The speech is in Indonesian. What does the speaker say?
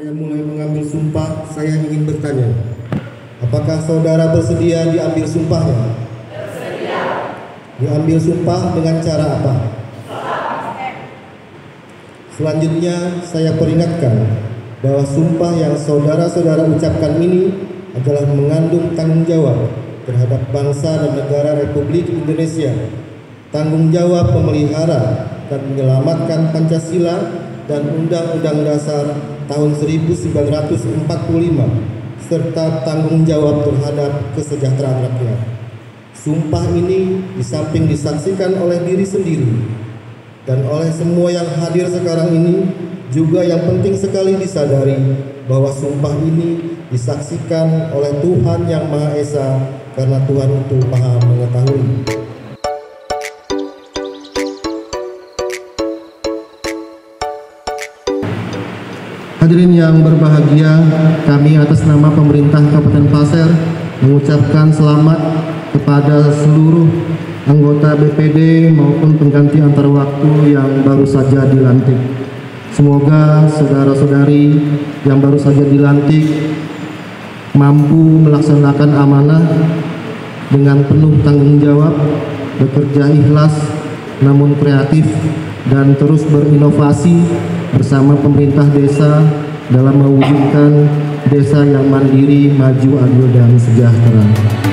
saya mulai mengambil sumpah, saya ingin bertanya, apakah saudara bersedia diambil sumpahnya? Bersedia. Diambil sumpah dengan cara apa? Selanjutnya, saya peringatkan bahwa sumpah yang saudara-saudara ucapkan ini adalah mengandung tanggung jawab terhadap bangsa dan negara Republik Indonesia, tanggung jawab memelihara dan menyelamatkan Pancasila dan Undang-Undang Dasar tahun 1945, serta tanggung jawab terhadap kesejahteraan rakyat. Sumpah ini di samping disaksikan oleh diri sendiri dan oleh semua yang hadir sekarang ini, juga yang penting sekali disadari bahwa sumpah ini disaksikan oleh Tuhan Yang Maha Esa, karena Tuhan itu Maha Mengetahui. Hadirin yang berbahagia, kami atas nama pemerintah Kabupaten Pasir mengucapkan selamat kepada seluruh anggota BPD maupun pengganti antar waktu yang baru saja dilantik. Semoga saudara-saudari yang baru saja dilantik mampu melaksanakan amanah dengan penuh tanggung jawab, bekerja ikhlas namun kreatif, dan terus berinovasi bersama pemerintah desa dalam mewujudkan desa yang mandiri, maju, adil, dan sejahtera.